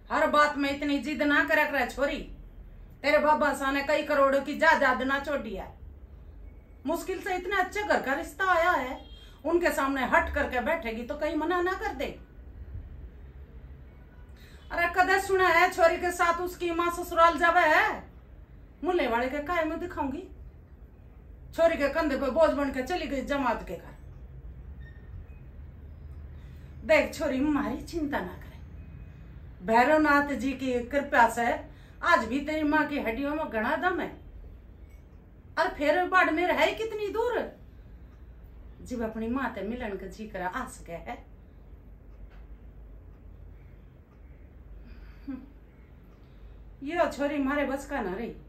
हर बात में इतनी जिद ना करा करे छोरी। तेरे बाबा सा ने कई करोड़ों की जायदाद ना छोड़ी है। मुश्किल से इतने अच्छे घर का रिश्ता आया है, उनके सामने हट करके बैठेगी तो कहीं मना ना कर दे। अरे कदे सुना है छोरी के साथ उसकी मां ससुराल जावे है? मुल्ले वाले के काय में दिखाऊंगी? छोरी के कंधे पे बोझ बन के चली गई जमात के घर। देख छोरी, हमारी चिंता ना करे, भैरवनाथ जी की कृपा से आज भी तेरी माँ की हड्डियों में घना दम है। और फिर बाड़मेर है कितनी दूर, जब अपनी माँ ते मिलन के जी करा आ सके है। यो छोरी मारे बस का ना रही।